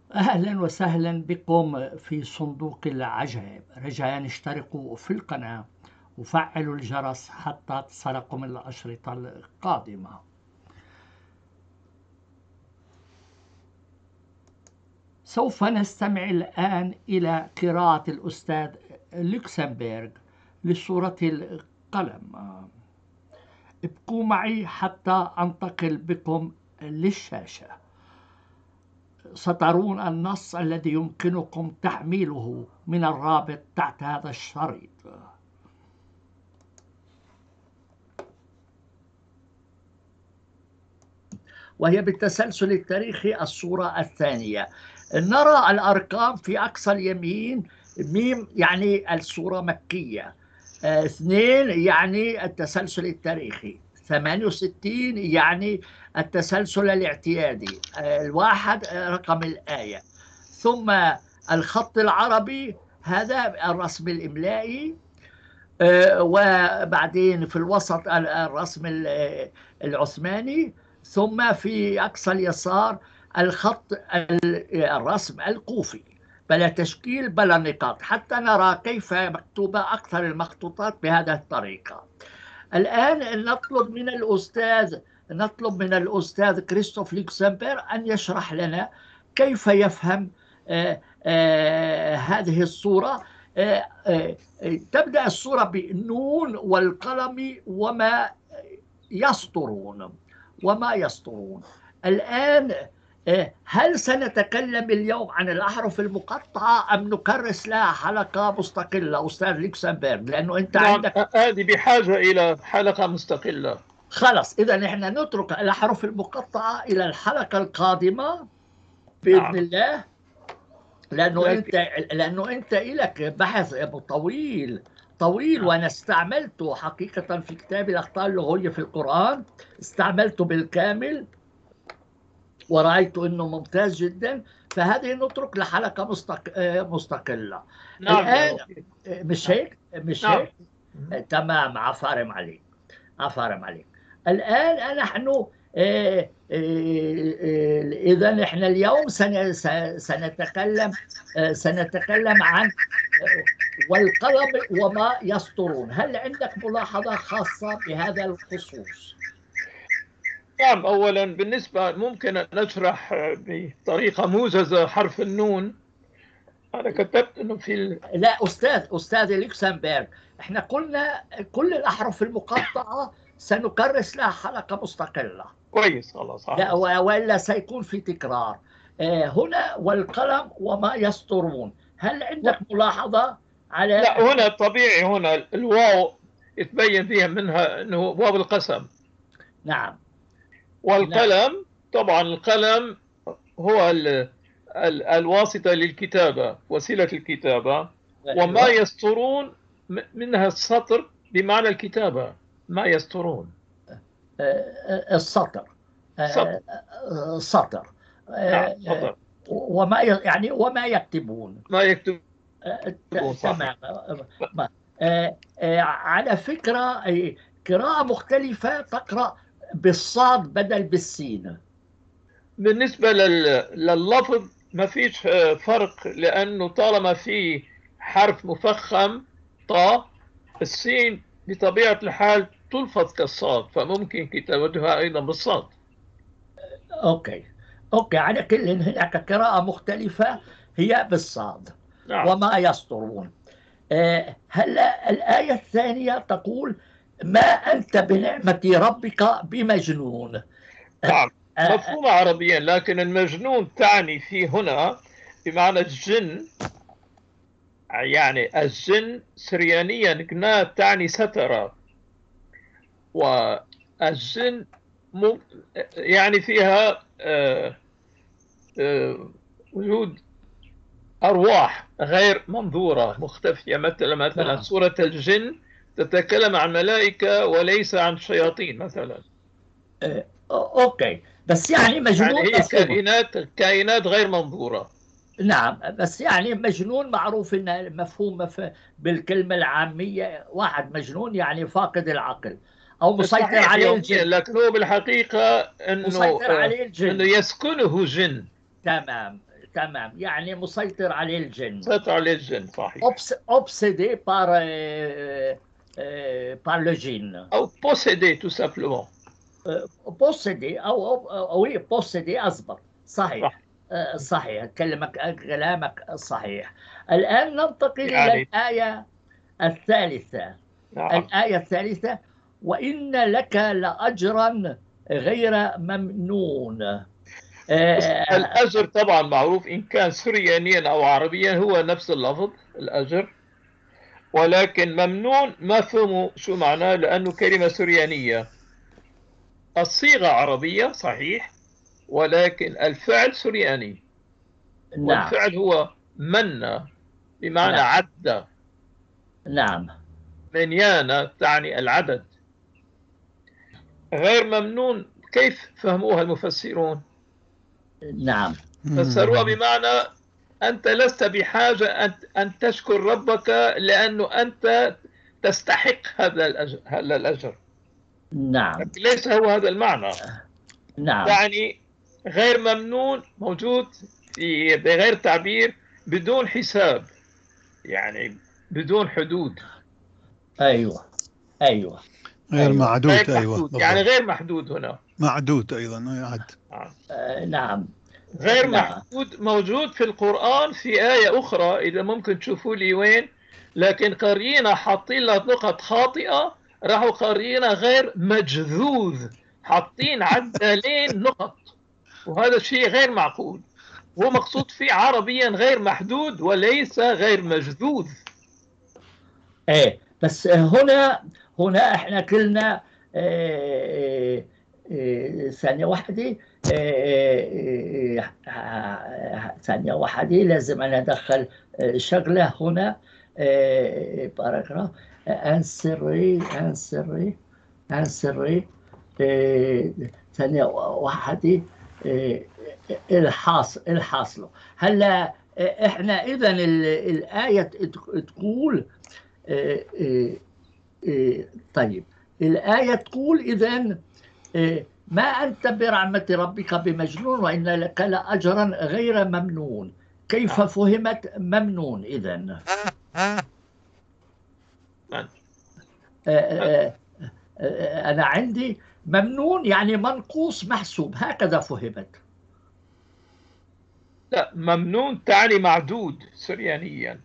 أهلا وسهلا بكم في صندوق العجائب. رجاء اشتركوا في القناة وفعلوا الجرس حتى تصلكم الأشرطة القادمة. سوف نستمع الآن إلى قراءة الأستاذ لوكسمبورغ لسورة القلم. ابقوا معي حتى أنتقل بكم للشاشة. سترون النص الذي يمكنكم تحميله من الرابط تحت هذا الشريط. وهي بالتسلسل التاريخي الصورة الثانية. نرى الأرقام في أقصى اليمين. ميم يعني الصورة مكية، 2 يعني التسلسل التاريخي، 68 يعني التسلسل الاعتيادي، 1 رقم الآية، ثم الخط العربي هذا الرسم الإملائي، وبعدين في الوسط الرسم العثماني، ثم في أقصى اليسار الخط الرسم الكوفي، بلا تشكيل بلا نقاط، حتى نرى كيف مكتوبة أكثر المخطوطات بهذه الطريقة. الآن نطلب من الأستاذ كريستوف لوكسمبورغ أن يشرح لنا كيف يفهم هذه الصورة. تبدأ الصورة بالنون والقلم وما يسطرون. الآن هل سنتكلم اليوم عن الأحرف المقطعة أم نكرس لها حلقة مستقلة أستاذ لوكسمبورغ؟ لأنه أنت نعم، عندك هذه بحاجة إلى حلقة مستقلة. خلاص، إذا نحن نترك الأحرف المقطعة إلى الحلقة القادمة بإذن نعم، الله، لكن لأنه أنت إلك بحث طويل طويل، نعم. وأنا استعملته حقيقة في كتاب الأخطاء اللغوية في القرآن، استعملته بالكامل ورأيت أنه ممتاز جدا. فهذه نترك لحلقة مستقلة. نعم يا الآن ربي. مش نعم، هيك مش نعم. هيك تمام، عفارم عليك عفارم عليك. الآن نحن إذا نحن اليوم سنتكلم عن والقلم وما يسطرون. هل عندك ملاحظة خاصة بهذا الخصوص؟ نعم، أولا بالنسبة ممكن أن نشرح بطريقة موجزة حرف النون. أنا كتبت أنه لا أستاذ لوكسمبورغ، احنا قلنا كل الأحرف المقطعة سنكرس لها حلقة مستقلة. كويس، خلاص لا خلاص. وإلا سيكون في تكرار. هنا والقلم وما يسطرون، هل عندك ملاحظة على؟ لا، هنا طبيعي، هنا الواو يتبين فيها منها أنه واو القسم. نعم نعم والقلم، طبعا القلم هو الواسطة للكتابة، وسيلة الكتابة. وما أيوة. يسطرون منها السطر بمعنى الكتابة. ما يسطرون السطر، سطر. سطر، نعم، سطر. يعني وما يكتبون. ما يكتبون، صحيح. تمام. على فكرة قراءة مختلفة تقرأ بالصاد بدل بالسين. بالنسبة لللفظ ما فيش فرق، لأنه طالما في حرف مفخم طاء، السين بطبيعة الحال تلفظ كالصاد، فممكن كتابتها أيضا بالصاد. أوكي على كل هناك قراءة مختلفة هي بالصاد. نعم، وما يسطرون. هلا الآية الثانية تقول ما أنت بنعمة ربك بمجنون. نعم، آه، مفهومة عربيا، لكن المجنون تعني في هنا بمعنى الجن. يعني الجن سريانيا جنا تعني سترة، والجن يعني فيها وجود أرواح غير منظورة مختفية. مثلا نعم سورة الجن تتكلم عن ملائكة وليس عن شياطين مثلا. أوكي، بس يعني يعني مجنون هي مفهوم. كائنات غير منظورة. نعم، بس يعني مجنون معروف إنه مفهوم بالكلمة العامية، واحد مجنون يعني فاقد العقل أو مسيطر صحيح عليه يوميا، الجن. لكن هو بالحقيقة مسيطر عليه أنه الجن. يسكنه جن. تمام تمام، يعني مسيطر عليه الجن. سيطر عليه الجن، صحيح. obsédé par le jinn. أو possédé tout simplement. possédé أو oui possédé أضبط، صح. صحيح. صحيح، كلامك صحيح. الآن ننتقل إلى يعني الآية الثالثة. نعم. الآية الثالثة: وإن لك لأجرا غير ممنون. الأجر طبعا معروف، إن كان سريانيا أو عربيا هو نفس اللفظ الأجر، ولكن ممنون ما فهموا شو معناه، لأنه كلمة سريانية. الصيغة عربية صحيح، ولكن الفعل سرياني، نعم والفعل هو من، بمعنى نعم عد. نعم منيانة تعني العدد. غير ممنون كيف فهموها المفسرون؟ نعم فسروها بمعنى أنت لست بحاجة أن تشكر ربك، لأنه أنت تستحق هذا الأجر. نعم ليس هو هذا المعنى. نعم يعني غير ممنون موجود بغير تعبير، بدون حساب، يعني بدون حدود. أيوة غير أيوة معدود. غير أيوة محدود، يعني بالضبط. غير محدود هنا. معدود أيضا يعد. نعم غير نعم محدود موجود في القرآن في آية أخرى، إذا ممكن تشوفوا لي وين، لكن قارينا حاطين لها نقط خاطئة، راحوا قارينا غير مجذوذ، حاطين عدالين نقط، وهذا شيء غير معقول. هو مقصود فيه عربيا غير محدود وليس غير مجذوذ. إيه، بس هنا احنا كلنا ثانية واحدة. ثانية واحدة، لازم أنا أدخل شغلة هنا. باراجراف انسري ثانية واحدة. الحاصل هلا احنا إذا الآية تقول طيب، الآية تقول إذن ما أنت برحمة ربك بمجنون وإن لك لأجرا غير ممنون. كيف فهمت ممنون إذن؟ أنا عندي ممنون يعني منقوص محسوب، هكذا فهمت. لا، ممنون تعني معدود سريانيا.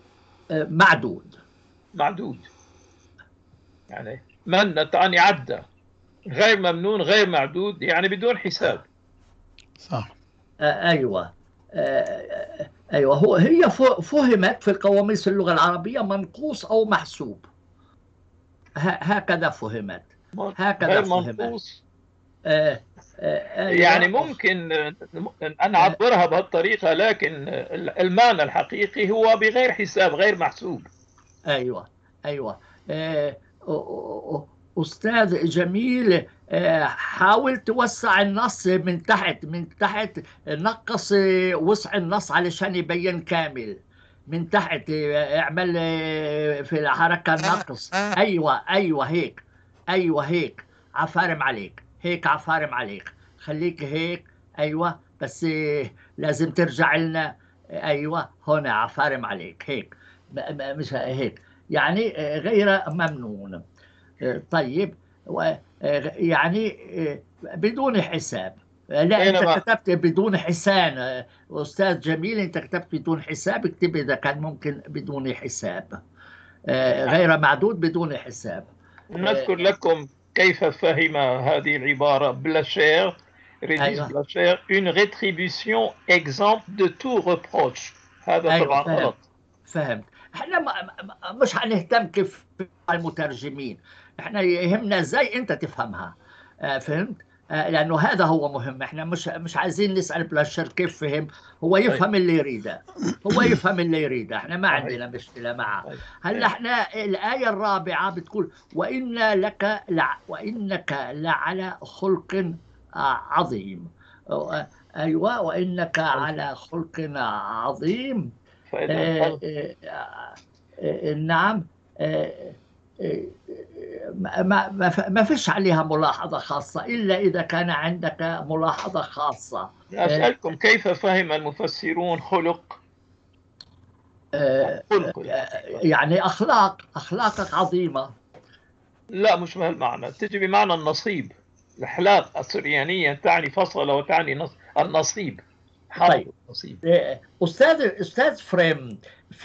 معدود يعني من تعني عدة. غير ممنون غير معدود يعني بدون حساب. صح. أيوة. أيوة، هي فهمت في القواميس اللغة العربية منقوص أو محسوب، هكذا فهمت. غير منقوص. أيوة. يعني ممكن أن أعبرها بهالطريقة، لكن المعنى الحقيقي هو بغير حساب، غير محسوب. أيوة. أستاذ جميل، حاول توسع النص من تحت نقص وسع النص علشان يبين كامل من تحت. اعمل في الحركة نقص. أيوة هيك عفارم عليك، خليك هيك. أيوة، بس لازم ترجع لنا. أيوة هنا عفارم عليك هيك، مش هيك يعني غير ممنون. طيب، يعني بدون حساب. لا، أنت كتبت بدون حسان. أستاذ جميل، أنت كتبت بدون حساب، اكتب إذا كان ممكن بدون حساب. غير معدود بدون حساب. نذكر لكم كيف فهم هذه العبارة بلاشير، ريديس بلاشير: une rétribution exempte de tout reproche. هذا طبعا غلط. فهمت. احنا مش هنهتم كيف المترجمين، احنا يهمنا ازاي انت تفهمها. فهمت؟ لانه هذا هو مهم. احنا مش عايزين نسال بلاشر كيف فهم، هو يفهم اللي يريده، احنا ما عندنا مشكله معه. هلا احنا الايه الرابعه بتقول وانك لعلى خلق عظيم. ايوه، وانك على خلق عظيم. نعم. ما فيش عليها ملاحظة خاصة إلا إذا كان عندك ملاحظة خاصة. أسألكم كيف فهم المفسرون خلق؟ يعني أخلاقك عظيمة. لا مش بهالمعنى، تجي بمعنى النصيب. الأخلاق السريانية تعني فصل وتعني النصيب. طيب أستاذ فريم،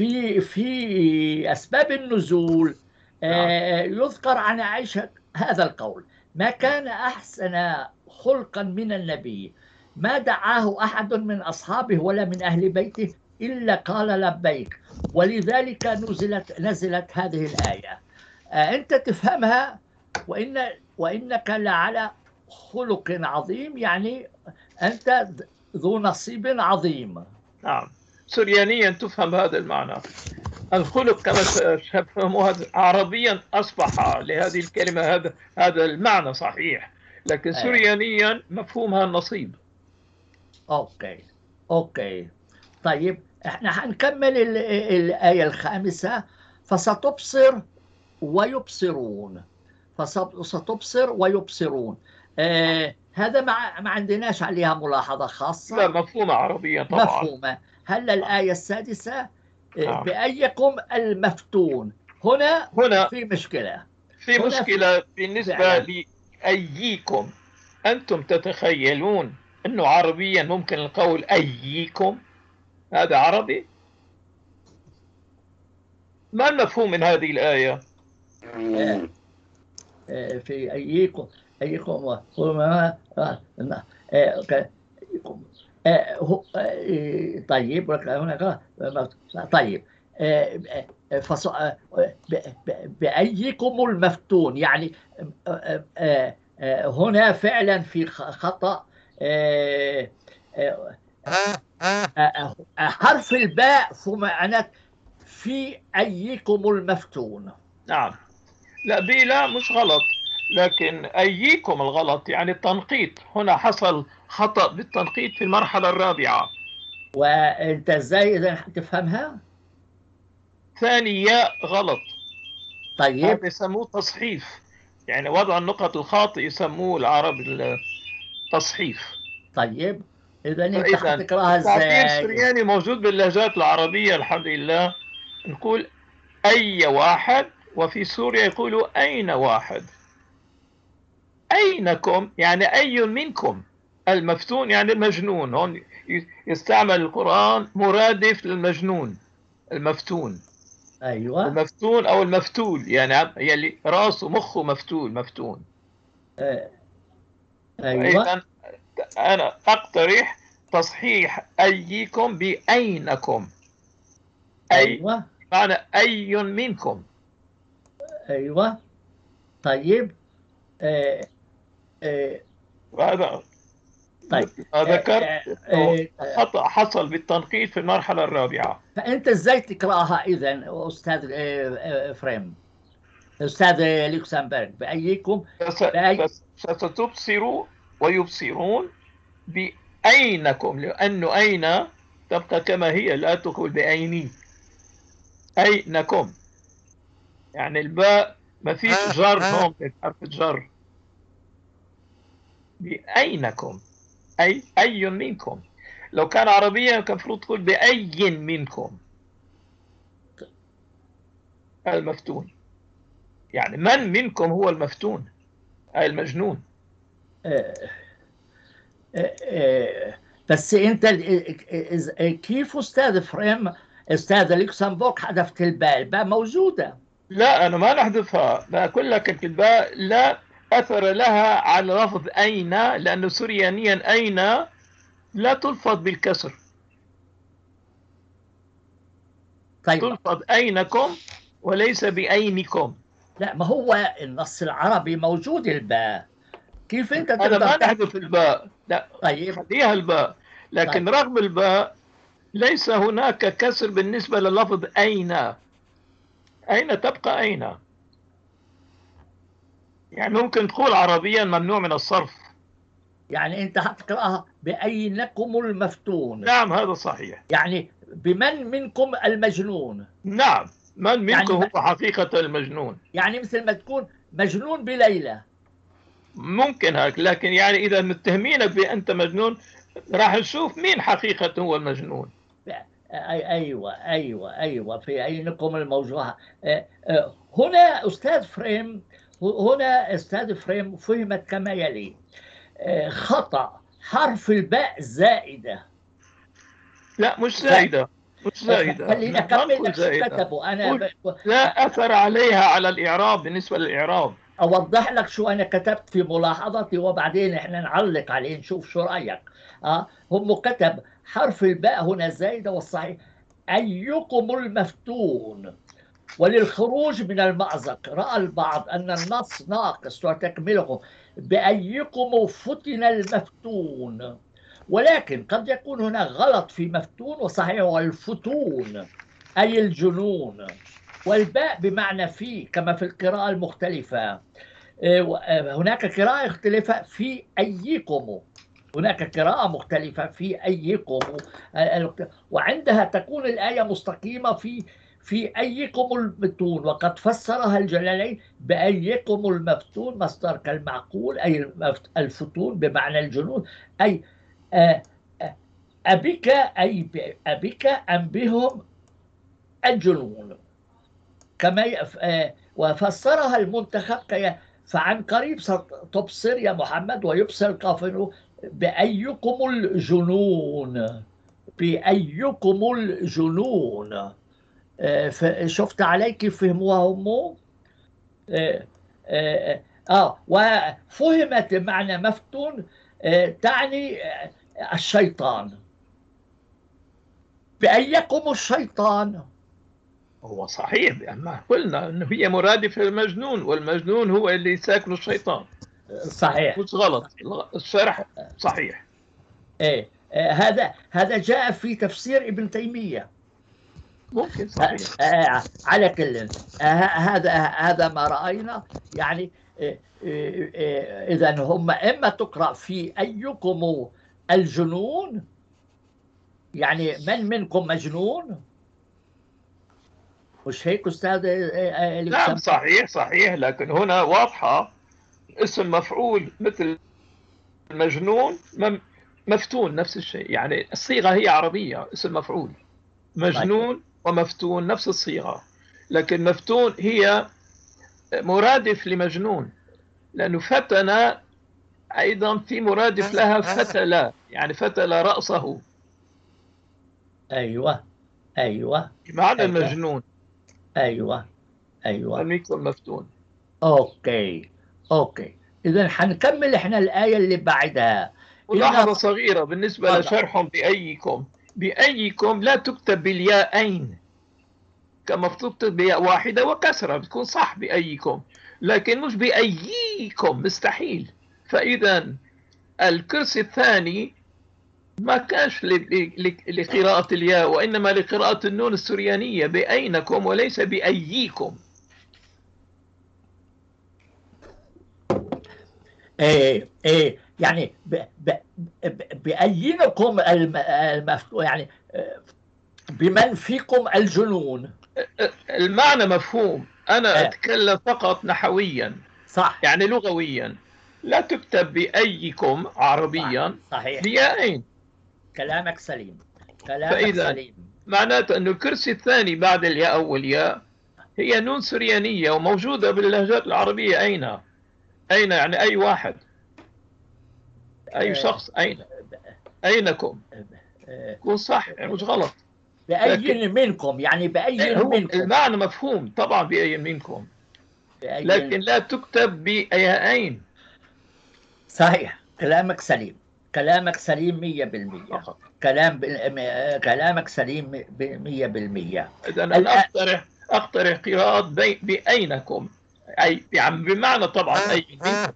في أسباب النزول يذكر عن عائشة هذا القول: ما كان أحسن خلقا من النبي، ما دعاه أحد من أصحابه ولا من أهل بيته إلا قال لبيك، ولذلك نزلت هذه الآية. أنت تفهمها وإنك لعلى خلق عظيم، يعني أنت ذو نصيب عظيم. نعم، سريانيا تفهم هذا المعنى. الخلق كما تفهموها عربيا أصبح لهذه الكلمة هذا المعنى صحيح، لكن سريانيا مفهومها النصيب. أوكي. طيب احنا هنكمل الآية الخامسة: فستبصر ويبصرون. فستبصر ويبصرون. هذا ما عندناش عليها ملاحظة خاصة. لا، مفهومة عربيا طبعا. مفهومة. هل الآية السادسة: بأيكم المفتون؟ هنا في مشكلة. بالنسبة لأيكم. أنتم تتخيلون أنه عربيا ممكن القول أيكم؟ هذا عربي؟ ما المفهوم من هذه الآية؟ في أيكم طيب هناك. طيب بأيكم المفتون، يعني هنا فعلا في خطأ. حرف الباء ثم معنى في أيكم المفتون. نعم، لا بي لا مش غلط، لكن أيكم الغلط، يعني التنقيط. هنا حصل خطأ بالتنقيط في المرحلة الرابعة. وأنت إزاي إذا تفهمها؟ ثاني ياء غلط. طيب هذا يسموه تصحيف، يعني وضع النقط الخاطئ يسموه العرب التصحيف. طيب إذا أنت هتقراها إزاي؟ التعبير السرياني موجود باللهجات العربية الحمد لله. نقول أي واحد، وفي سوريا يقولوا أين واحد. أينكم يعني أي منكم. المفتون يعني المجنون. هون يستعمل القرآن مرادف للمجنون المفتون. أيوة. المفتون أو المفتول، يعني يلي راسه مخه مفتون. أيوة. إذن أنا أقترح تصحيح أيكم بأينكم. أيوة. معنى أي منكم. أيوة. طيب هذا طيب ذكرت خطأ حصل بالتنقيط في المرحلة الرابعة. فأنت إزاي تقرأها إذن أستاذ فريم، أستاذ لوكسمبورغ؟ بأيكم ستبصروا ويبصرون بأينكم، لأنه أين تبقى كما هي، لا تقول بأيني. أينكم يعني الباء ما فيش جر هون، حرف الجر. بأينكم أي منكم. لو كان عربيا كان المفروض تقول بأي منكم المفتون، يعني من منكم هو المفتون أي المجنون. بس أنت كيف أستاذ فريم، أستاذ لوكسمبورغ، حذفت الباء؟ الباء موجودة. لا أنا ما نحذفها، بقول لك الباء لا أثر لها على لفظ أين، لأنه سريانيا أين لا تلفظ بالكسر. طيب تلفظ أينكم وليس بأينكم. لا، ما هو النص العربي موجود الباء، كيف أنت أنا تقدر ما نحذف الباء، لا طيب خليها الباء، لكن طيب. رغم الباء ليس هناك كسر بالنسبة للفظ أين. أين تبقى أين، يعني ممكن تقول عربيا ممنوع من الصرف. يعني أنت هتقرأها بأينكم المفتون. نعم هذا صحيح. يعني بمن منكم المجنون. نعم من منكم يعني هو حقيقة المجنون؟ يعني مثل ما تكون مجنون بليلى. ممكن هيك، لكن يعني إذا متهمينك بأنت مجنون راح نشوف مين حقيقة هو المجنون. أيوة في عينكم الموجوعة. هنا أستاذ فريم فهمت كما يلي. خطأ حرف الباء زائدة. لا مش زائدة، مش زائدة، خليني ما أكمل نقول لك شو زائدة. كتبوا. أنا لا أثر عليها على الإعراب بالنسبة للإعراب. أوضح لك شو أنا كتبت في ملاحظتي وبعدين إحنا نعلق عليه نشوف شو رأيك. هم كتب حرف الباء هنا زائدة، والصحيح أيكم المفتون. وللخروج من المأزق رأى البعض أن النص ناقص وتكمله بأيكم فتن المفتون، ولكن قد يكون هنا غلط في مفتون، وصحيح هو الفتون أي الجنون، والباء بمعنى في كما في القراءة المختلفة. هناك قراءة مختلفة في أيكم، هناك قراءة مختلفة في أيكم، وعندها تكون الآية مستقيمة في أيكم المفتون، وقد فسرها الجلالين بأيكم المفتون مصدر كالمعقول أي الفتون بمعنى الجنون، أي أبك أي أبك أم بهم الجنون، كما وفسرها المنتخب فعن قريب ستبصر يا محمد ويبصر كافر بأيكم الجنون، بأيكم الجنون. شفت علي كيف فهموها هم؟ وفهمت معنى مفتون تعني الشيطان، بأيكم الشيطان. هو صحيح، ما قلنا انه هي مرادفة للمجنون، والمجنون هو اللي ساكن الشيطان. صحيح، مش غلط، الشرح صحيح. هذا جاء في تفسير ابن تيمية. ممكن صحيح. على كل هذا ما رأينا يعني. إذا هم إما تقرأ في أيكم الجنون، يعني من منكم مجنون، مش هيك أستاذ نعم صحيح، لكن هنا واضحة اسم مفعول مثل مجنون، مفتون نفس الشيء، يعني الصيغة هي عربية، اسم مفعول مجنون ومفتون نفس الصيغة، لكن مفتون هي مرادف لمجنون، لأنه فتن أيضا في مرادف لها فتل، يعني فتل رأسه. أيوة بمعنى المجنون. أيوة لم يكن مفتون. أوكي إذا حنكمل إحنا الآية اللي بعدها. ملاحظة صغيرة بالنسبة لشرحهم بأيكم لا تكتب بالياءين، كما تكتب بياء واحدة وكسرة بتكون صح بأيكم، لكن مش بأيكم، مستحيل. فإذا الكرسي الثاني ما كانش لقراءة الياء، وإنما لقراءة النون السريانية بأينكم وليس بأيكم. يعني بأينكم المفتوح، يعني بمن فيكم الجنون. المعنى مفهوم، أنا أتكلم فقط نحويا، صح، يعني لغويا. لا تكتب بأيكم عربيا بياءين. كلامك سليم، فإذا معناته أن الكرسي الثاني بعد الياء أول ياء هي نون سريانية وموجودة باللهجات العربية. أين يعني أي واحد، أي شخص، أينكم يكون صح، يعني مش غلط. بأي منكم، يعني بأي منكم، المعنى مفهوم طبعا بأي منكم، لكن لا تكتب بأيين. صحيح، كلامك سليم 100%. كلامك سليم 100%. إذا أنا أقترح قراءة بأينكم، أي يعني بمعنى طبعا أي منكم.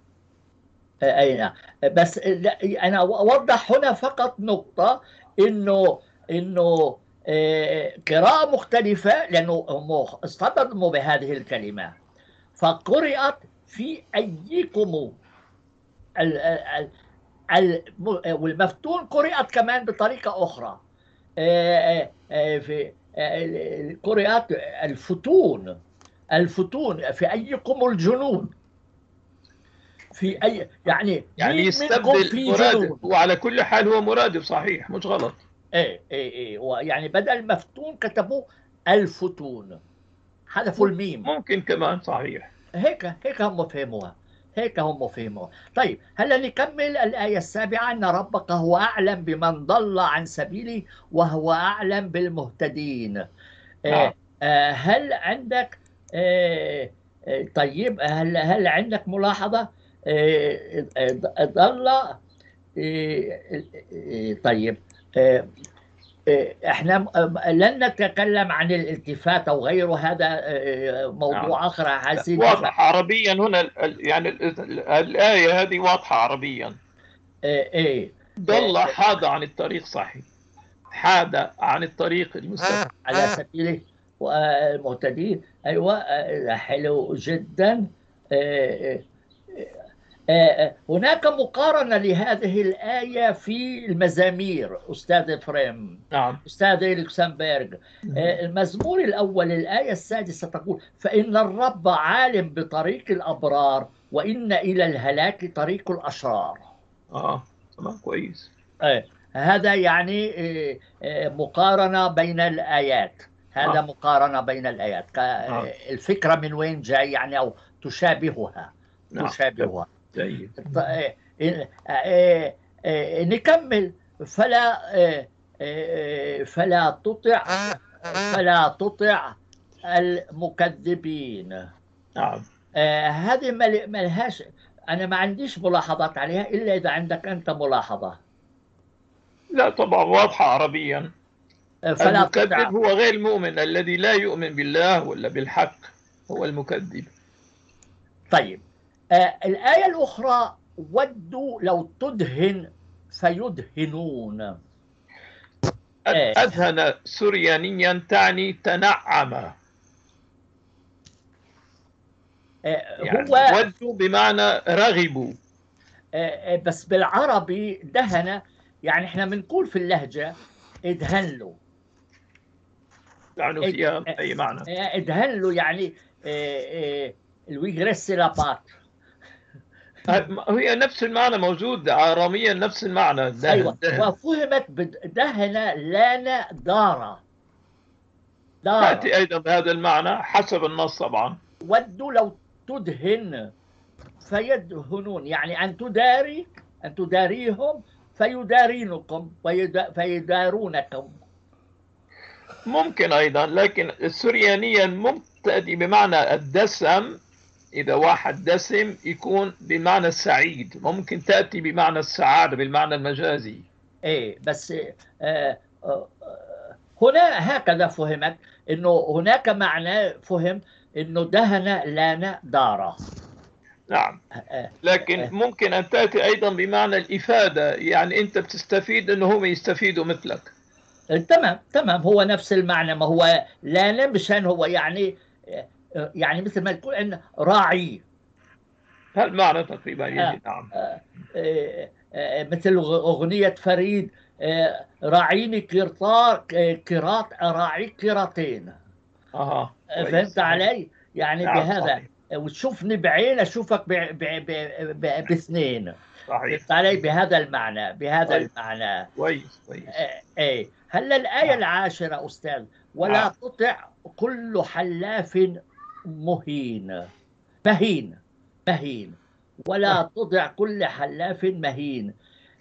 بس أنا أوضح هنا فقط نقطة، إنه قراءة مختلفة، لأنه اصطدموا بهذه الكلمة فقرأت في أيكم، والمفتون قرأت كمان بطريقة أخرى قرأت الفتون في أيكم الجنون، في أي يعني مين منكم يستبدل في مرادف، جنون؟ وعلى كل حال هو مرادف صحيح مش غلط. يعني بدل مفتون كتبوا الفتون، حذفوا الميم. ممكن كمان صحيح. هيك هم فهموها، هيك هم فهموها. طيب هلا نكمل الآية السابعة: أن ربك هو أعلم بمن ضل عن سبيله وهو أعلم بالمهتدين. نعم. هل عندك طيب هل عندك ملاحظة؟ ضل طيب احنا لن نتكلم عن الالتفات او غيره، هذا موضوع نعم. اخر عايزين واضح عربيا هنا يعني الآية هذه واضحة عربيا. ايه ضل حاد عن الطريق، صحيح، حاد عن الطريق المستقيم على سبيله والمهتدين. ايوه حلو جدا. هناك مقارنة لهذه الآية في المزامير أستاذ إفريم، نعم. أستاذ لوكسمبورغ. المزمور الأول الآية السادسة تقول: فإن الرب عالم بطريق الأبرار وإن إلى الهلاك طريق الأشرار. تمام كويس. هذا يعني مقارنة بين الآيات، هذا مقارنة بين الآيات. الفكرة من وين جاي يعني، أو تشابهها. تشابهها. جيد. نكمل: فلا تطع المكذبين. نعم. هذه ملهاش، أنا ما عنديش ملاحظات عليها إلا إذا عندك أنت ملاحظة. لا طبعا واضحة عربيا. فلا تطع. المكذب هو غير المؤمن، الذي لا يؤمن بالله ولا بالحق هو المكذب. طيب الآية الأخرى: ودوا لو تدهن فيدهنون. أدهن سريانيا تعني تنعم. يعني ودوا بمعنى رغبوا. بس بالعربي دهن، يعني احنا بنقول في اللهجة ادهن له، يعني فيها أي معنى. ادهن له يعني الويغريس لابات. هي نفس المعنى موجود عراميا، نفس المعنى دهن. أيوة. وفهمت دهن لان دارة تأتي أيضا بهذا المعنى حسب النص طبعا. ودوا لو تدهن فيدهنون، يعني أن تداريهم فيدارينكم فيدارونكم. ممكن أيضا، لكن السريانيا ممكن تأتي بمعنى الدسم. إذا واحد دسم يكون بمعنى السعيد، ممكن تأتي بمعنى السعادة بالمعنى المجازي. بس هنا هكذا فهمت، إنه هناك معنى فهم إنه دهن لان دارة. نعم. لكن ممكن أن تأتي أيضا بمعنى الإفادة، يعني أنت بتستفيد إنه هم يستفيدوا مثلك. تمام هو نفس المعنى. ما هو لان مشان هو يعني مثل ما تقول إن راعي، هالمعنى تقريبا يجي. نعم. مثل أغنية فريد: راعيني قراط أراعي قراطين. فهمت علي؟ يعني نعم بهذا صحيح. وتشوفني بعين أشوفك باثنين. فهمت علي؟ بهذا المعنى، بهذا المعنى. كويس. هلا الآية العاشرة أستاذ: ولا تطع كل حلاف مهين. ولا تطع كل حلاف مهين.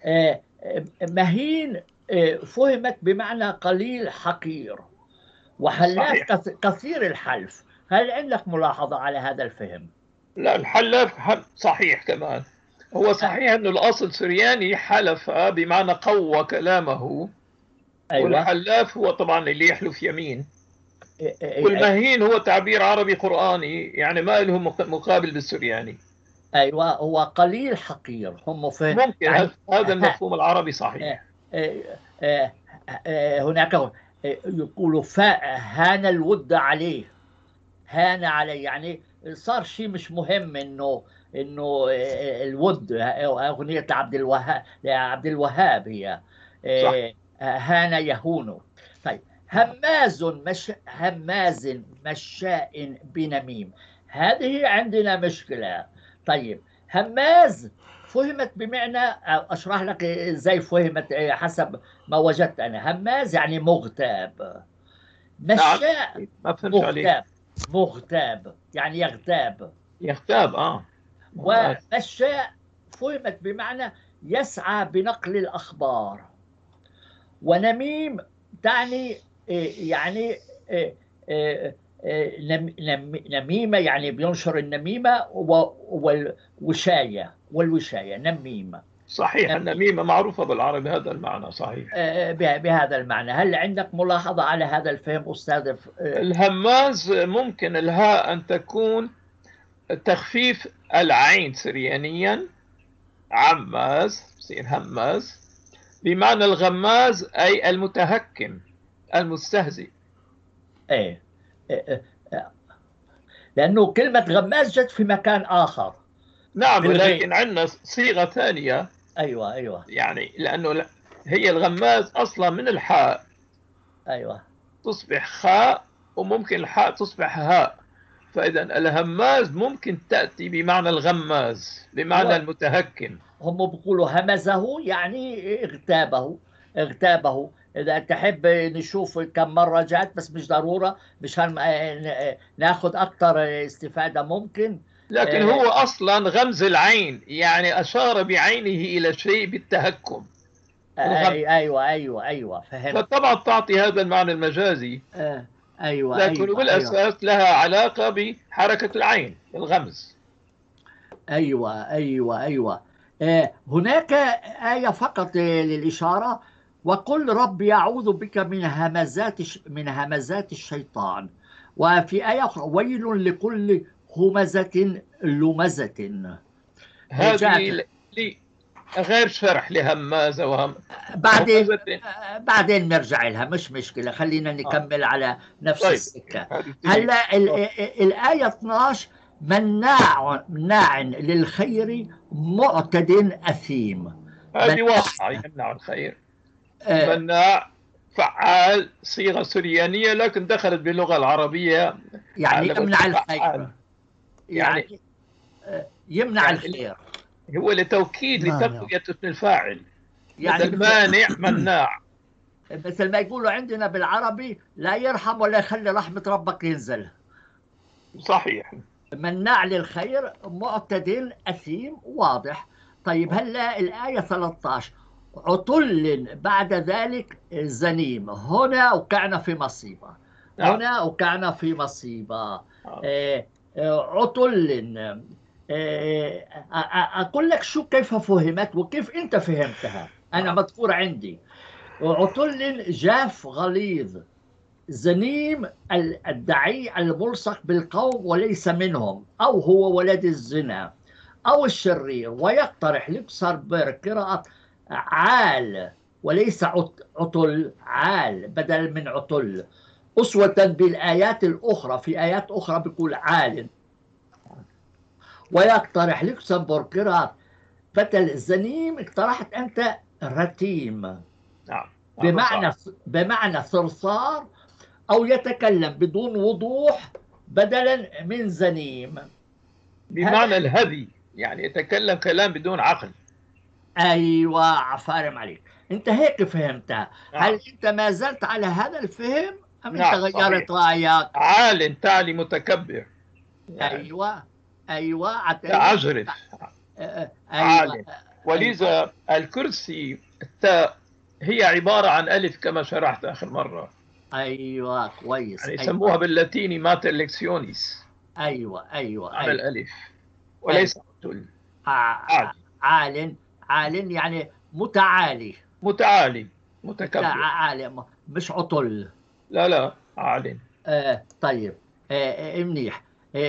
مهين فهمت بمعنى قليل حقير، وحلاف كثير الحلف. هل عندك ملاحظة على هذا الفهم؟ لا، الحلاف صحيح كمان. هو صحيح أنه الأصل سرياني حلف بمعنى قوى كلامه. أيوة. والحلاف هو طبعا اللي يحلف يمين. والمهين هو تعبير عربي قرآني، يعني ما له مقابل بالسرياني. أيوة، هو قليل حقير. هم فهم ممكن يعني هذا المفهوم العربي صحيح. هناك يقولوا هان الود عليه، هان عليه يعني صار شيء مش مهم. انه الود، اغنيه عبد الوهاب هي هان يهون. طيب هماز مشاء بنميم. هذه عندنا مشكلة. طيب هماز فهمت بمعنى، أشرح لك إزاي فهمت حسب ما وجدت أنا. هماز يعني مغتاب، مشاء ما فهمت عليك. مغتاب يعني يغتاب. يغتاب. ومشاء فهمت بمعنى يسعى بنقل الأخبار. ونميم تعني يعني نميمة يعني بينشر النميمة، والوشاية نميمة. صحيح، النميمة معروفة بالعربي هذا المعنى، صحيح. بهذا المعنى. هل عندك ملاحظة على هذا الفهم أستاذ؟ الهماز ممكن الهاء أن تكون تخفيف العين سريانيا، عماز يصير هماز، بمعنى الغماز أي المتهكم المستهزئ. لأنه كلمة غماز جت في مكان آخر. نعم، ولكن عندنا صيغة ثانية. أيوة يعني لأنه هي الغماز أصلا من الحاء. أيوة. تصبح خاء، وممكن الحاء تصبح هاء. فإذا الهماز ممكن تأتي بمعنى الغماز، بمعنى المتهكم. هم بيقولوا همزه يعني اغتابه. إذا تحب نشوف كم مرة جاءت، بس مش ضرورة، مش ناخذ أكثر استفادة ممكن. لكن هو أصلا غمز العين، يعني أشار بعينه إلى شيء بالتهكم. أيوة فهمت. فطبعا تعطي هذا المعنى المجازي. لكن بالأساس لها علاقة بحركة العين، الغمز. أيوة. هناك آية فقط للإشارة: وقل رب يعوذ بك من همزات الشيطان. وفي آية أخرى: ويل لكل همزة لمزة. هذه غير شرح لهمازة بعدين نرجع لها، مش مشكلة، خلينا نكمل على نفس السكة. هلا الآية 12: مناع للخير معتد أثيم. هذه واضحة، يمنع الخير. مناع فعال، صيغة سريانية لكن دخلت باللغة العربية يعني يمنع الخير، يعني يمنع الخير. هو لتوكيد لتقوية اسم الفاعل، يعني مثل مانع مناع. مثل ما يقولوا عندنا بالعربي: لا يرحم ولا يخلي رحمة ربك ينزل. صحيح. مناع للخير معتد أثيم، واضح. طيب هلا الآية 13: عتل بعد ذلك زنيم. هنا وقعنا في مصيبة. عتل. أقول لك كيف فهمت وكيف أنت فهمتها. أنا مذكور عندي: عتل جاف غليظ، زنيم الدعي الملصق بالقوم وليس منهم، أو هو ولد الزنا أو الشرير. ويقترح لكسر بقراءة عال وليس عتل، عال بدل من عتل، أسوة بالآيات الأخرى. في آيات أخرى بيقول عال. ويقترح لكسر قراءة بدل الزنيم، اقترحت أنت رتيم. بمعنى صرصار، أو يتكلم بدون وضوح بدلا من زنيم، بمعنى الهذي، يعني يتكلم كلام بدون عقل. أيوة، عفارم عليك، أنت هيك فهمتها. هل أنت ما زلت على هذا الفهم أم أنت غيرت رأيك؟ عال تعني متكبر. يعني أيوة تعجرف. عال. ولذا الكرسي التاء هي عبارة عن ألف كما شرحت آخر مرة. أيوة كويس. يعني يسموها باللاتيني ماتر ليكسيونيس. أيوة على الألف وليس عتل. عال يعني متعالي متكبر. عالي مش عطل. لا عال. طيب منيح.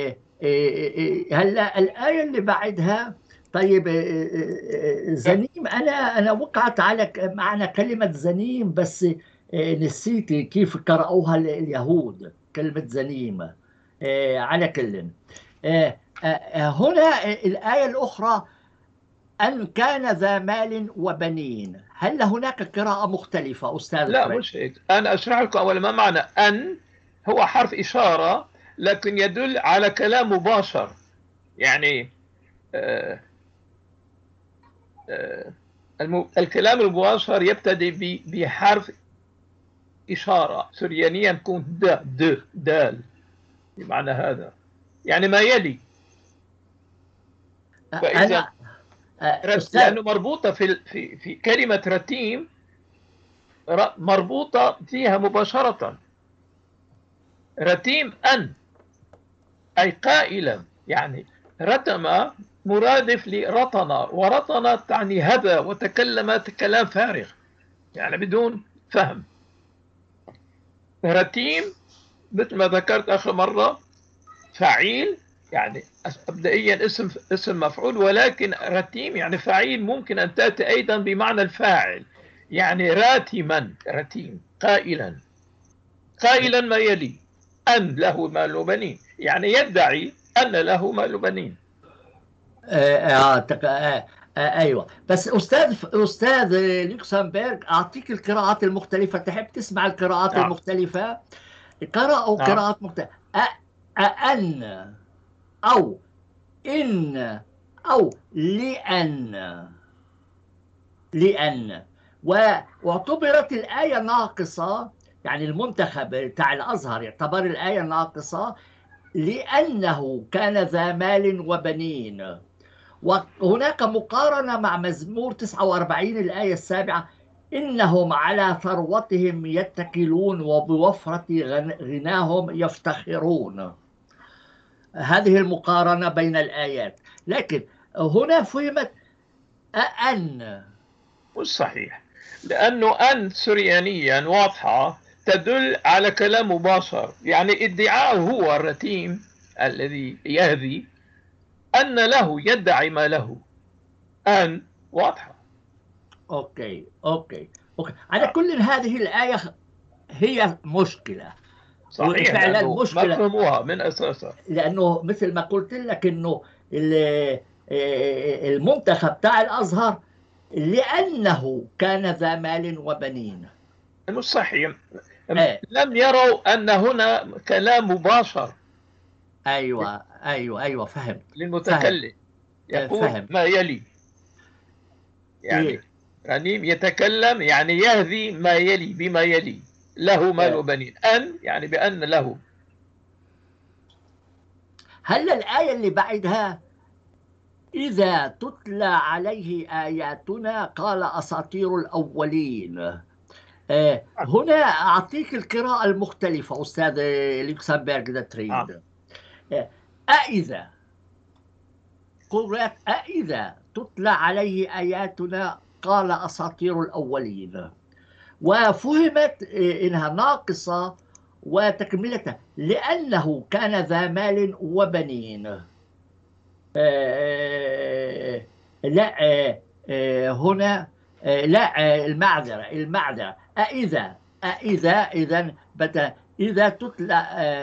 هلا الآية اللي بعدها. طيب زنيم، أنا وقعت على معنى كلمة زنيم، بس نسيت كيف قرأوها اليهود كلمة زنيم. على كل هنا الآية الأخرى: أن كان ذا مال وبنين. هل هناك قراءة مختلفة أستاذ لا فريد؟ مش هيك. أنا أشرح لكم أولا ما معنى أن. هو حرف إشارة لكن يدل على كلام مباشر. يعني الكلام المباشر يبتدي بحرف إشارة. سريانيا تكون دال بمعنى هذا، يعني ما يلي. فإذا لأنه مربوطة في كلمة رتيم، مربوطة فيها مباشرة. رتيم أن أي قائلا، يعني رتم مرادف لرطن، ورطن تعني هدى وتكلم كلام فارغ يعني بدون فهم. رتيم مثل ما ذكرت آخر مرة فعيل، يعني مبدئيا اسم مفعول، ولكن رتيم يعني فعيل ممكن أن تأتي أيضا بمعنى الفاعل، يعني راتما، رتيم قائلا ما يلي أن له مال وبنين، يعني يدعي أن له مال وبنين. ايوه، بس استاذ لوكسمبورغ، اعطيك القراءات المختلفه، تحب تسمع القراءات نعم. المختلفه؟ قرأوا نعم. قراءات مختلفه. أن او ان او لأن واعتبرت الآية ناقصة، يعني المنتخب بتاع الأزهر يعتبر الآية ناقصة لأنه كان ذا مال وبنين. وهناك مقارنة مع مزمور 49 الآية 7: إنهم على ثروتهم يتكلون وبوفرة غناهم يفتخرون. هذه المقارنة بين الآيات، لكن هنا فهمت أن. مش صحيح، لأنه أن سريانيا واضحة تدل على كلام مباشر، يعني ادعاء هو الرتيم الذي يهذي أن له، يدعي ما له. أن واضحة. أوكي. على كل هذه الآية هي مشكلة، صحيح، وفعلا لأنه ما مشكلة، فهموها من أساسها. لأنه مثل ما قلت لك إنه المنتخب بتاع الأزهر لأنه كان ذا مال وبنين. مش صحيح. آه. لم يروا أن هنا كلام مباشر. أيوة، فهمت. للمتكلم يقول فهمت. ما يلي، يعني إيه. رنيم يتكلم يعني يهذي ما يلي بما يلي له مال وبنين. أن يعني بأن له. هل الآية اللي بعدها إذا تتلى عليه آياتنا قال أساطير الأولين؟ هنا أعطيك القراءة المختلفة أستاذ لوكسمبورغ ذا تريد. أإذا قرأت أإذا تتلى عليه آياتنا قال أساطير الأولين، وفهمت إنها ناقصة وتكملتها لأنه كان ذا مال وبنين. لا، هنا لا، المعذرة أإذا إذا إذا تتلى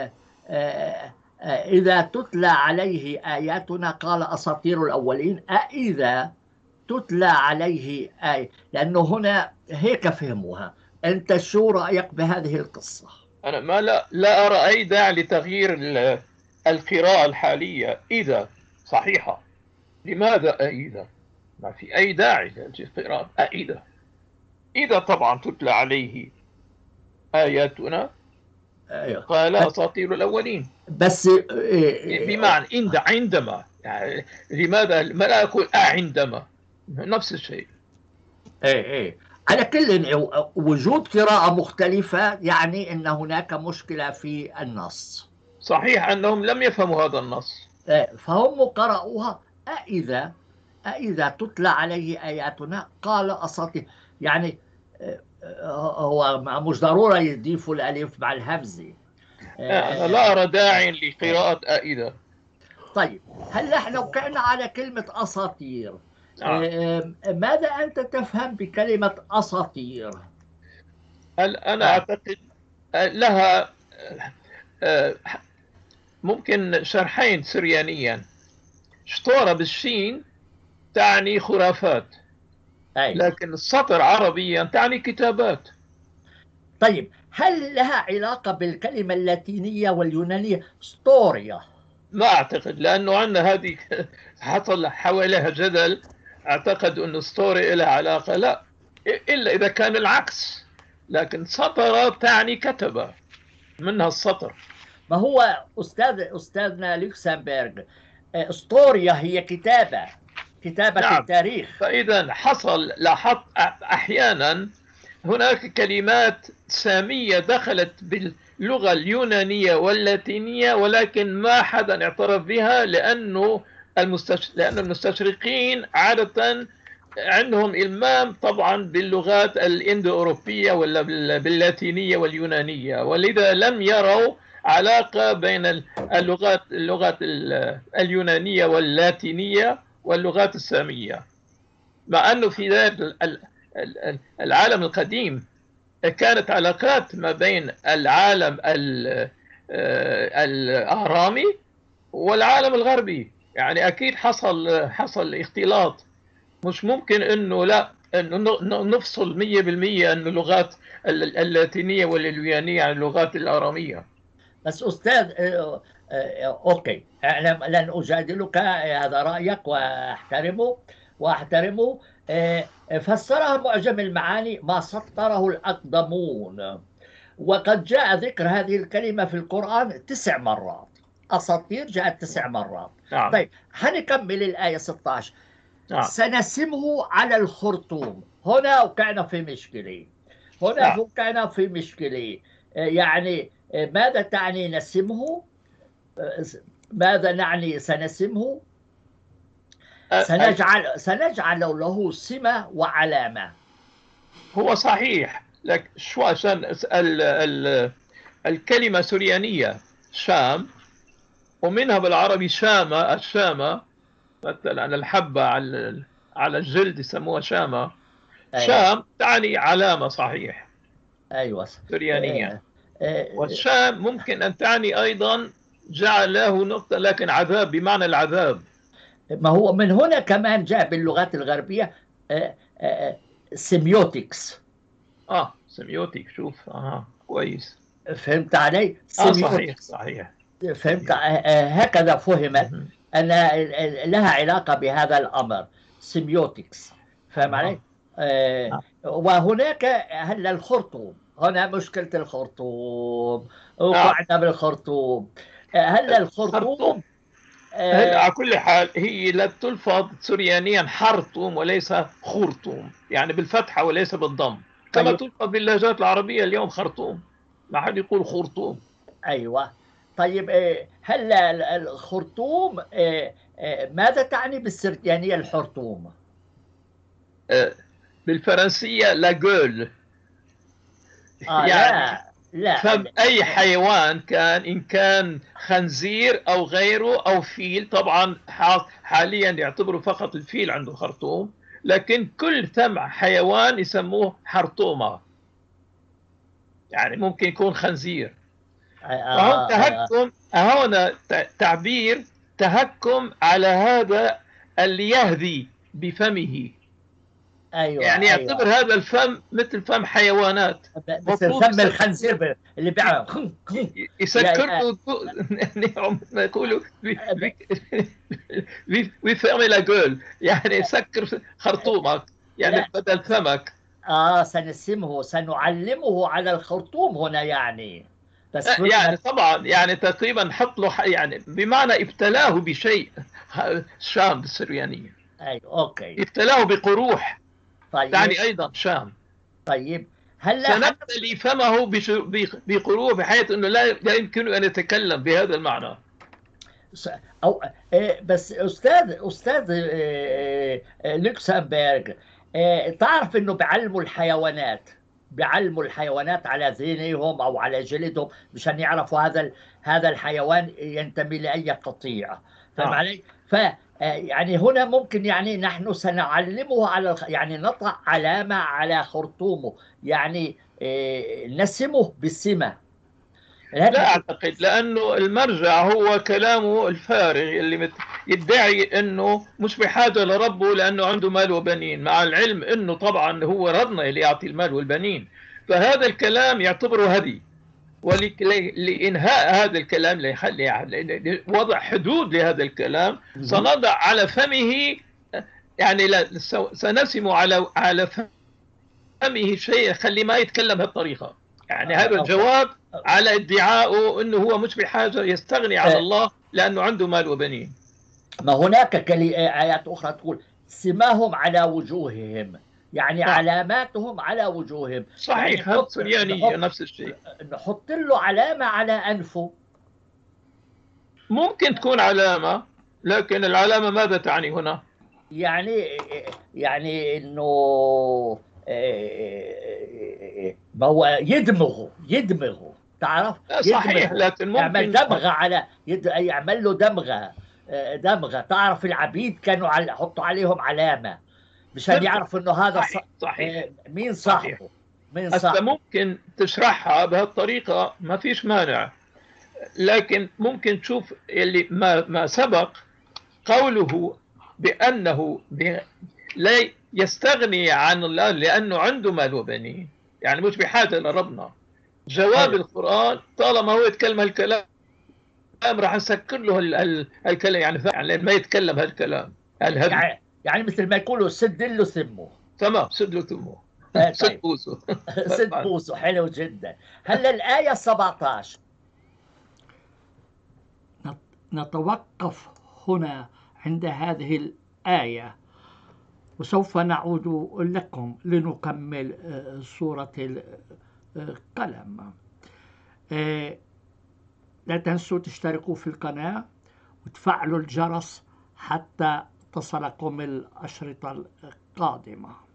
إذا تتلى عليه آياتنا قال أساطير الأولين. أإذا تتلى عليه آية، لأنه هنا هيك فهموها. أنت شو رأيك بهذه القصة؟ أنا لا أرى أي داعي لتغيير القراءة الحالية. إذا صحيحة، لماذا إذا؟ ما في أي داعي للقراءة إذا. إذا طبعا تتلى عليه آياتنا قال أساطير الأولين، بس بمعنى عندما، يعني لماذا ما لا أقول عندما؟ نفس الشيء. ايه على كل وجود قراءة مختلفة يعني ان هناك مشكلة في النص. صحيح انهم لم يفهموا هذا النص، فهم قرأوها أإذا تتلى عليه آياتنا قال أساطير، يعني هو مش ضرورة يضيفوا الألف مع الهمزة. أنا لا أرى داعي لقراءة إذا. طيب، هل نحن وقعنا على كلمة أساطير؟ ماذا أنت تفهم بكلمة أساطير؟ أنا أعتقد لها ممكن شرحين سريانيا. شطورة بالشين تعني خرافات، لكن السطر عربيا تعني كتابات. طيب هل لها علاقة بالكلمة اللاتينية واليونانية ستوريا؟ ما أعتقد، لأنه عندنا هذه حصل حواليها جدل. أعتقد أن ستوري لها علاقة، لا، إلا إذا كان العكس. لكن سطر تعني كتب، منها السطر. ما هو أستاذنا لوكسمبورغ، ستوريا هي كتابة نعم. التاريخ. فإذا لاحظت أحيانا هناك كلمات سامية دخلت باللغة اليونانية واللاتينية، ولكن ما حدا اعترف بها، لأن المستشرقين عادة عندهم إلمام طبعا باللغات الإندو أوروبية ولا باللاتينية واليونانية، ولذا لم يروا علاقة بين اللغات اليونانية واللاتينية واللغات السامية، مع أنه في ذلك العالم القديم كانت علاقات ما بين العالم الآرامي والعالم الغربي. يعني أكيد حصل اختلاط. مش ممكن أنه لا أنه نفصل 100% أن اللغات اللاتينية واليونانية عن اللغات الآرامية. بس أستاذ أوكي، أنا لن أجادلك، هذا رأيك وأحترمه. فسرها معجم المعاني ما سطره الأقدمون، وقد جاء ذكر هذه الكلمة في القرآن 9 مرات. أساطير جاءت 9 مرات. نعم. طيب هنكمل الآية 16. نعم. سنسمه على الخرطوم. هنا وقعنا في مشكلة. يعني ماذا تعني نسمه؟ ماذا نعني سنسمه؟ سنجعل له سمة وعلامة. هو صحيح، لكن شو عشان الكلمة سريانية شام، ومنها بالعربي شامة. الشامة مثلا الحبة على الجلد يسموها شامة. أيوة. شام تعني علامة، صحيح. أيوة. سريانية. والشام ممكن أن تعني أيضا جعل له نقطة، لكن عذاب بمعنى العذاب. ما هو من هنا كمان جاء باللغات الغربية سيميوتكس. سيميوتيك. شوف كويس. فهمت علي؟ صحيح. فهمت. هكذا فهمت أن لها علاقة بهذا الأمر، سيميوتكس. فهم علي؟ وهناك هل الخرطوم، هنا مشكلة الخرطوم، وقعنا بالخرطوم. هل الخرطوم على كل حال هي لا تلفظ سريانيا حرطوم وليس خرطوم، يعني بالفتحة وليس بالضم. كما تلفظ باللهجات العربية اليوم خرطوم، ما حد يقول خرطوم. أيوة. طيب هل الخرطوم ماذا تعني بالسريانية الحرطوم؟ بالفرنسية لا جول. يعني لا فم أي حيوان كان، إن كان خنزير أو غيره أو فيل. طبعا حاليا يعتبروا فقط الفيل عنده خرطوم، لكن كل فم حيوان يسموه حرطومة، يعني ممكن يكون خنزير. فهو تهكم. هنا تعبير تهكم على هذا اللي يهذي بفمه. أيوة. يعني يعتبر هذا الفم مثل فم حيوانات. بس فم الخنزير اللي بيعمل يسكر ما يقولوا ويفرمي لا جول، يعني يسكر خرطومك، يعني بدل فمك. سنعلمه على الخرطوم هنا، يعني بس يعني طبعا يعني تقريبا حط له يعني بمعنى ابتلاه بشيء. شام بالسريانية. أيوة. أوكي. ابتلاه بقروح. طيب. يعني أيضا شام. طيب سنبتلي فمه بقروح، بحيث أنه لا يمكن أن يتكلم بهذا المعنى. بس أستاذ لوكسمبورغ، تعرف أنه بيعلموا الحيوانات على ذهنهم أو على جلدهم مشان يعرفوا هذا الحيوان ينتمي لأي قطيع. فهم علي؟ يعني هنا ممكن، يعني نحن سنعلمه يعني نضع علامة على خرطومه، يعني نسمه بالسمة. لا أعتقد، لأنه المرجع هو كلامه الفارغ اللي يدعي أنه مش بحاجة لربه لأنه عنده مال وبنين، مع العلم أنه طبعا هو ربنا اللي يعطي المال والبنين. فهذا الكلام يعتبره هدي، ولإنهاء هذا الكلام لوضع حدود لهذا الكلام سنضع على فمه، يعني سنسم على فمه شيء يخلي ما يتكلم بهالطريقة. يعني هذا الجواب على ادعائه أنه هو مش بحاجة يستغني عن الله لأنه عنده مال وبنين. ما هناك آيات أخرى تقول سماهم على وجوههم، يعني علاماتهم على وجوههم. صحيح، هذا سريانية نفس الشيء. نحط له علامة على أنفه، ممكن تكون علامة، لكن العلامة ماذا تعني هنا؟ يعني إنه ما هو يدمغه تعرف؟ صحيح، لكن ممكن يعمل دمغة على يعمل له دمغة. تعرف العبيد كانوا يحطوا عليهم علامة مشان يعرفوا إنه هذا صحيح. مين صاحبه. ممكن تشرحها بهالطريقة، ما فيش مانع، لكن ممكن تشوف اللي ما سبق قوله بأنه لا يستغني عن الله لأنه عنده مال وبنين، يعني مش بحاجة لربنا. جواب القرآن طالما هو يتكلم هالكلام راح نسكر له الكلام، يعني ما يتكلم هالكلام يعني مثل ما يقولوا سد له ثمه. تمام، سد له ثمه. سد بوسه. سد بوسه، حلو جدا. هلا الآية 17 نتوقف هنا عند هذه الآية، وسوف نعود لكم لنكمل سورة القلم. لا تنسوا تشتركوا في القناة وتفعلوا الجرس حتى تصلكم الأشرطة القادمة.